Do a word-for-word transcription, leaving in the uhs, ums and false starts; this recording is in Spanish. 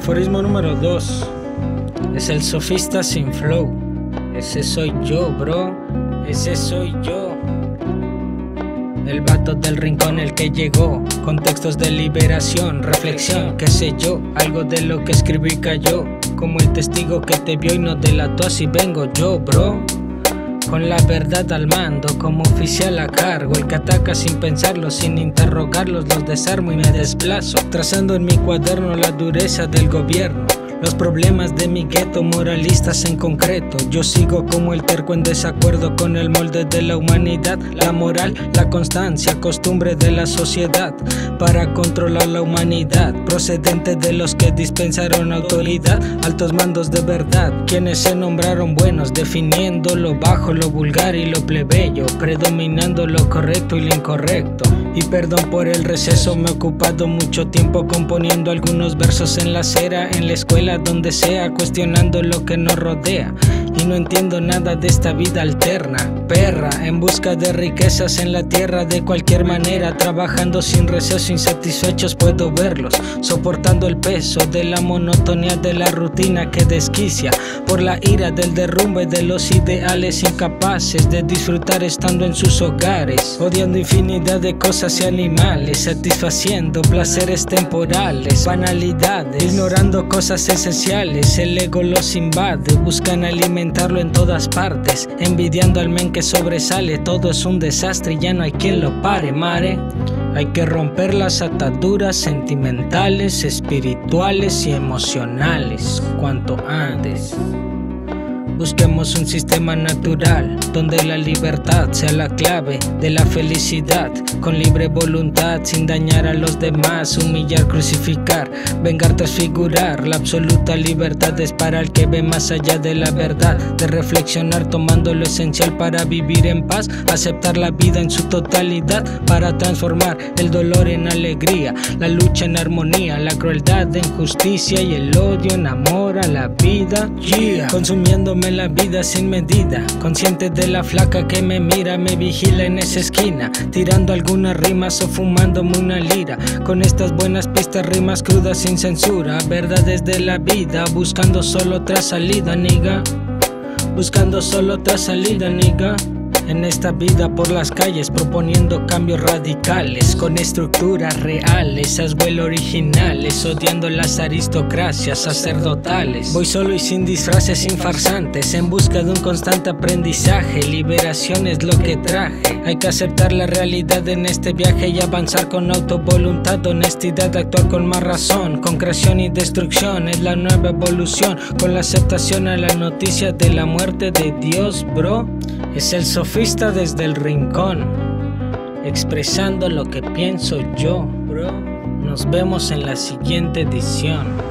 Aforismo número dos. Es el sofista sin flow. Ese soy yo, bro. Ese soy yo. El vato del rincón, el que llegó. Contextos de liberación, reflexión, qué sé yo. Algo de lo que escribí cayó. Como el testigo que te vio y no delató, así vengo yo, bro. Con la verdad al mando, como oficial a cargo. El que ataca sin pensarlo, sin interrogarlos, los desarmo y me desplazo. Trazando en mi cuaderno la dureza del gobierno, los problemas de mi gueto, moralistas en concreto. Yo sigo como el terco en desacuerdo con el molde de la humanidad. La moral, la constancia, costumbre de la sociedad para controlar la humanidad, procedente de los que dispensaron autoridad. Altos mandos de verdad, quienes se nombraron buenos, definiendo lo bajo, lo vulgar y lo plebeyo, predominando lo correcto y lo incorrecto. Y perdón por el receso, me he ocupado mucho tiempo componiendo algunos versos en la acera, en la escuela, donde sea, cuestionando lo que nos rodea. Y no entiendo nada de esta vida alterna, perra, en busca de riquezas en la tierra de cualquier manera, trabajando sin receso, insatisfechos puedo verlos, soportando el peso de la monotonía de la rutina que desquicia, por la ira del derrumbe de los ideales, incapaces de disfrutar estando en sus hogares, odiando infinidad de cosas y animales, satisfaciendo placeres temporales, banalidades, ignorando cosas esenciales. El ego los invade, buscan alimentarlo en todas partes, envidiando al men que sobresale. Todo es un desastre y ya no hay quien lo pare, mare. Hay que romper las ataduras sentimentales, espirituales y emocionales cuanto antes. Busquemos un sistema natural donde la libertad sea la clave de la felicidad, con libre voluntad, sin dañar a los demás, humillar, crucificar, vengar, transfigurar. La absoluta libertad es para el que ve más allá de la verdad, de reflexionar tomando lo esencial para vivir en paz, aceptar la vida en su totalidad para transformar el dolor en alegría, la lucha en armonía, la crueldad en justicia y el odio en amor a la vida. Yeah. Consumiéndome la vida sin medida, consciente de la flaca que me mira, me vigila en esa esquina, tirando algunas rimas o fumándome una lira, con estas buenas pistas, rimas crudas sin censura, verdades de la vida, buscando solo otra salida, nigga, buscando solo otra salida, nigga. En esta vida por las calles proponiendo cambios radicales, con estructuras reales, vuelo originales, odiando las aristocracias sacerdotales. Voy solo y sin disfraces, sin farsantes, en busca de un constante aprendizaje. Liberación es lo que traje. Hay que aceptar la realidad en este viaje y avanzar con autovoluntad, honestidad, actuar con más razón. Concreción y destrucción es la nueva evolución, con la aceptación a la noticia de la muerte de Dios, bro. Es el sofista desde el rincón, expresando lo que pienso yo, bro. Nos vemos en la siguiente edición.